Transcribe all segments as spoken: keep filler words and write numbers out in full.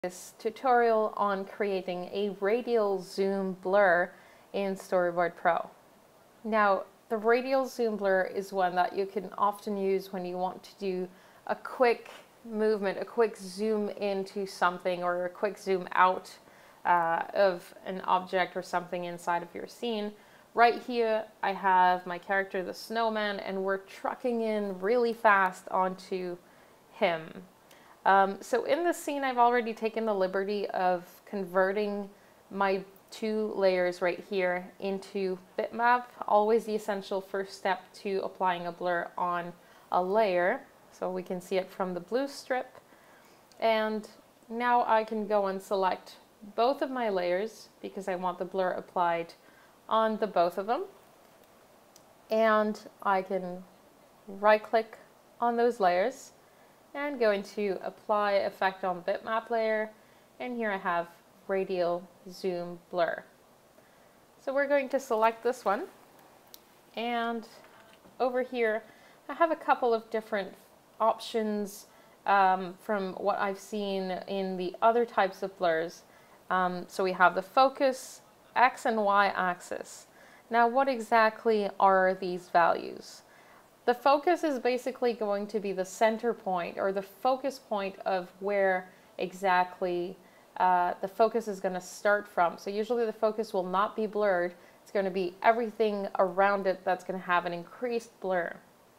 This tutorial on creating a radial zoom blur in Storyboard Pro. Now, the radial zoom blur is one that you can often use when you want to do a quick movement, a quick zoom into something, or a quick zoom out uh, of an object or something inside of your scene. Right here, I have my character, the snowman, and we're trucking in really fast onto him. Um, so in this scene, I've already taken the liberty of converting my two layers right here into bitmap, always the essential first step to applying a blur on a layer. So we can see it from the blue strip. And now I can go and select both of my layers because I want the blur applied on the both of them. And I can right click on those layers and go into apply effect on bitmap layer, and here I have radial zoom blur. So we're going to select this one, and over here I have a couple of different options um, from what I've seen in the other types of blurs. Um, so we have the focus, X and Y axis. Now what exactly are these values? The focus is basically going to be the center point, or the focus point of where exactly uh, the focus is going to start from. So usually the focus will not be blurred. It's going to be everything around it that's going to have an increased blur.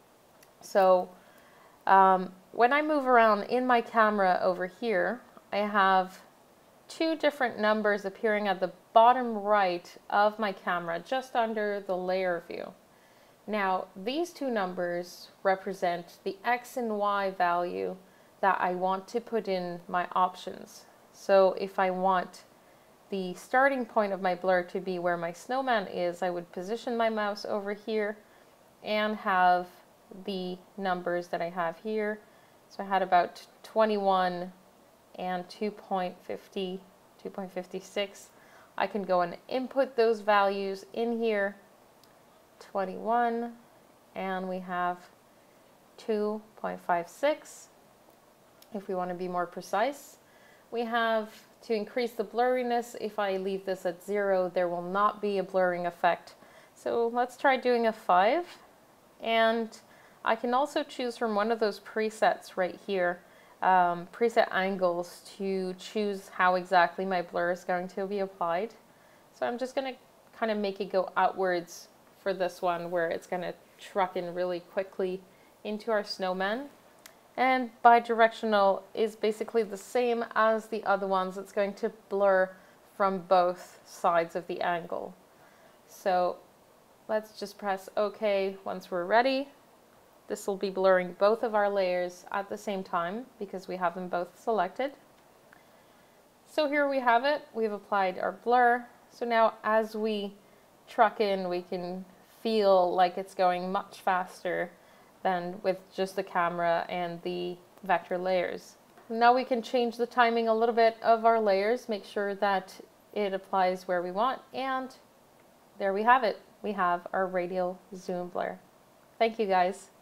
So um, when I move around in my camera over here, I have two different numbers appearing at the bottom right of my camera, just under the layer view. Now, these two numbers represent the X and Y value that I want to put in my options. So if I want the starting point of my blur to be where my snowman is, I would position my mouse over here and have the numbers that I have here. So I had about twenty-one and two point five zero, two point five six. I can go and input those values in here. twenty-one, and we have two point five six. If we want to be more precise, we have to increase the blurriness. If I leave this at zero, there will not be a blurring effect. So let's try doing a five, and I can also choose from one of those presets right here, um, preset angles, to choose how exactly my blur is going to be applied. So I'm just going to kind of make it go outwards for this one, where it's going to truck in really quickly into our snowman. And bidirectional is basically the same as the other ones. It's going to blur from both sides of the angle. So let's just press OK once we're ready. This will be blurring both of our layers at the same time because we have them both selected. So here we have it. We've applied our blur. So now as we truck in, we can feel like it's going much faster than with just the camera and the vector layers. Now we can change the timing a little bit of our layers, make sure that it applies where we want, and there we have it. We have our radial zoom blur. Thank you guys.